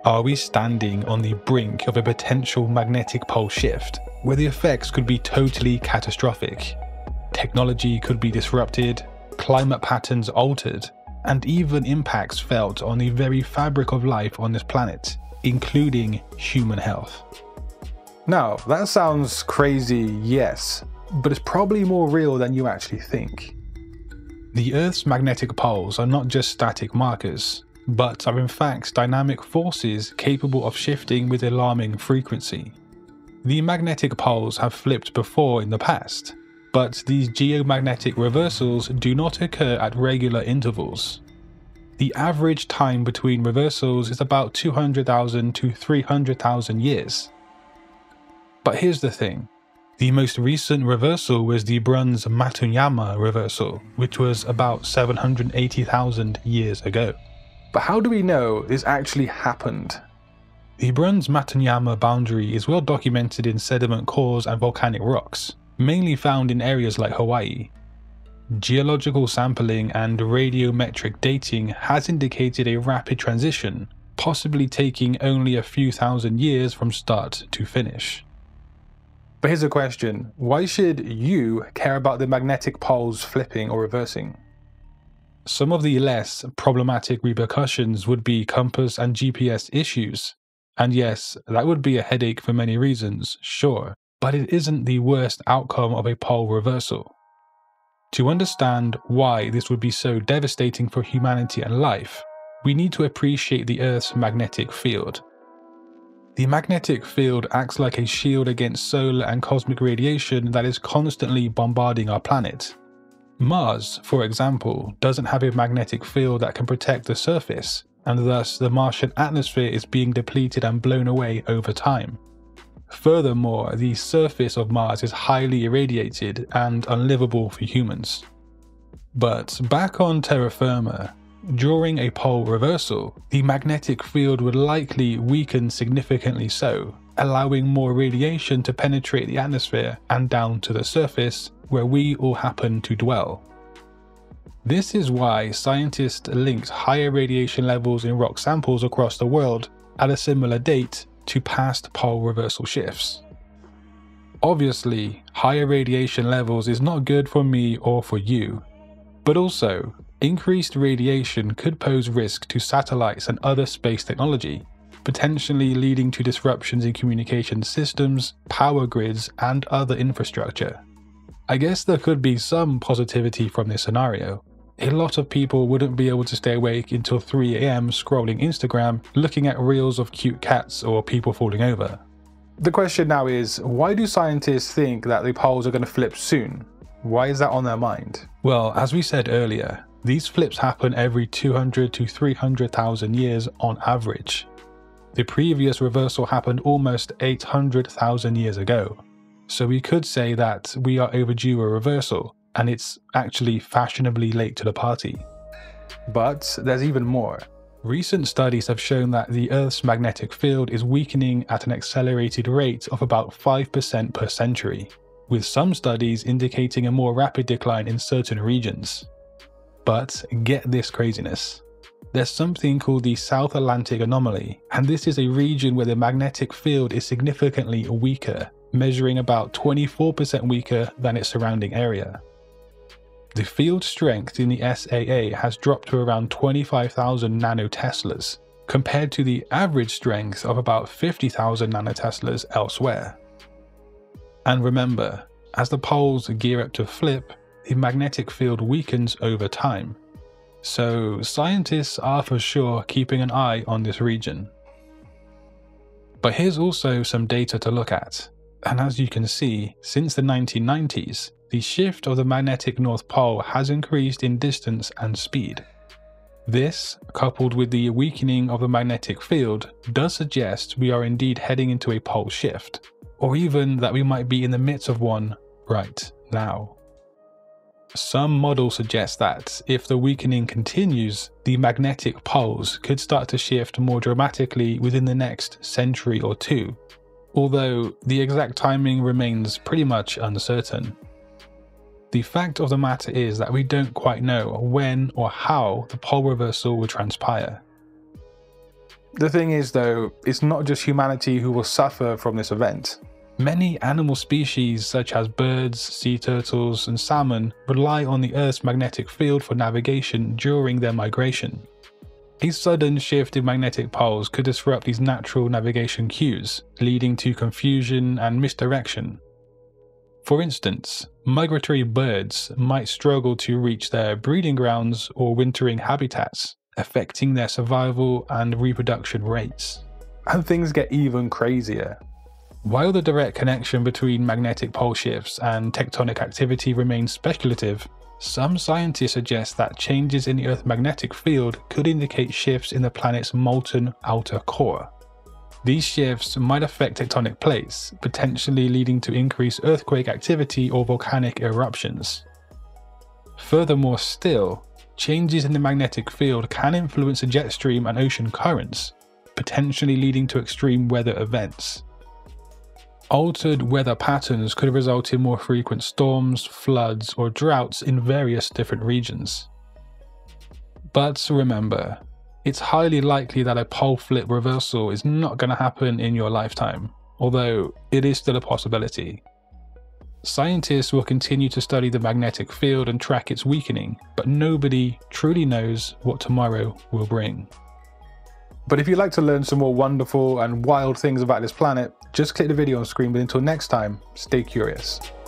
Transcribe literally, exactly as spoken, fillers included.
Are we standing on the brink of a potential magnetic pole shift, where the effects could be totally catastrophic? Technology could be disrupted, climate patterns altered, and even impacts felt on the very fabric of life on this planet, including human health. Now, that sounds crazy, yes, but it's probably more real than you actually think. The Earth's magnetic poles are not just static markers, but are in fact dynamic forces capable of shifting with alarming frequency. The magnetic poles have flipped before in the past, but these geomagnetic reversals do not occur at regular intervals. The average time between reversals is about two hundred thousand to three hundred thousand years. But here's the thing. The most recent reversal was the Brunhes-Matuyama reversal, which was about seven hundred eighty thousand years ago. But how do we know this actually happened? The Brunhes-Matuyama boundary is well documented in sediment cores and volcanic rocks, mainly found in areas like Hawaii. Geological sampling and radiometric dating has indicated a rapid transition, possibly taking only a few thousand years from start to finish. But here's a question, why should you care about the magnetic poles flipping or reversing? Some of the less problematic repercussions would be compass and G P S issues. And yes, that would be a headache for many reasons, sure, but it isn't the worst outcome of a pole reversal. To understand why this would be so devastating for humanity and life, we need to appreciate the Earth's magnetic field. The magnetic field acts like a shield against solar and cosmic radiation that is constantly bombarding our planet. Mars, for example, doesn't have a magnetic field that can protect the surface, and thus the Martian atmosphere is being depleted and blown away over time. Furthermore, the surface of Mars is highly irradiated and unlivable for humans. But back on terra firma, during a pole reversal, the magnetic field would likely weaken significantly so, allowing more radiation to penetrate the atmosphere and down to the surface, where we all happen to dwell. This is why scientists linked higher radiation levels in rock samples across the world at a similar date to past pole reversal shifts. Obviously, higher radiation levels is not good for me or for you, but also, increased radiation could pose risk to satellites and other space technology, potentially leading to disruptions in communication systems, power grids, and other infrastructure. I guess there could be some positivity from this scenario. A lot of people wouldn't be able to stay awake until three A M scrolling Instagram, looking at reels of cute cats or people falling over. The question now is, why do scientists think that the poles are going to flip soon? Why is that on their mind? Well, as we said earlier, these flips happen every two hundred to three hundred thousand years on average. The previous reversal happened almost eight hundred thousand years ago. So we could say that we are overdue a reversal, and it's actually fashionably late to the party. But there's even more. Recent studies have shown that the Earth's magnetic field is weakening at an accelerated rate of about five percent per century, with some studies indicating a more rapid decline in certain regions. But get this craziness. There's something called the South Atlantic Anomaly, and this is a region where the magnetic field is significantly weaker, measuring about twenty-four percent weaker than its surrounding area. The field strength in the S A A has dropped to around twenty-five thousand nanoteslas, compared to the average strength of about fifty thousand nanoteslas elsewhere. And remember, as the poles gear up to flip, the magnetic field weakens over time. So scientists are for sure keeping an eye on this region. But here's also some data to look at. And as you can see, since the nineteen nineties, the shift of the magnetic North Pole has increased in distance and speed. This, coupled with the weakening of the magnetic field, does suggest we are indeed heading into a pole shift, or even that we might be in the midst of one right now. Some models suggest that, if the weakening continues, the magnetic poles could start to shift more dramatically within the next century or two, although the exact timing remains pretty much uncertain. The fact of the matter is that we don't quite know when or how the pole reversal will transpire. The thing is though, it's not just humanity who will suffer from this event. Many animal species such as birds, sea turtles and salmon rely on the Earth's magnetic field for navigation during their migration. A sudden shift in magnetic poles could disrupt these natural navigation cues, leading to confusion and misdirection. For instance, migratory birds might struggle to reach their breeding grounds or wintering habitats, affecting their survival and reproduction rates. And things get even crazier. While the direct connection between magnetic pole shifts and tectonic activity remains speculative, some scientists suggest that changes in the Earth's magnetic field could indicate shifts in the planet's molten outer core. These shifts might affect tectonic plates, potentially leading to increased earthquake activity or volcanic eruptions. Furthermore still, changes in the magnetic field can influence the jet stream and ocean currents, potentially leading to extreme weather events. Altered weather patterns could result in more frequent storms, floods, or droughts in various different regions. But remember, it's highly likely that a pole flip reversal is not going to happen in your lifetime, although it is still a possibility. Scientists will continue to study the magnetic field and track its weakening, but nobody truly knows what tomorrow will bring. But if you'd like to learn some more wonderful and wild things about this planet, just click the video on screen, but until next time, stay curious.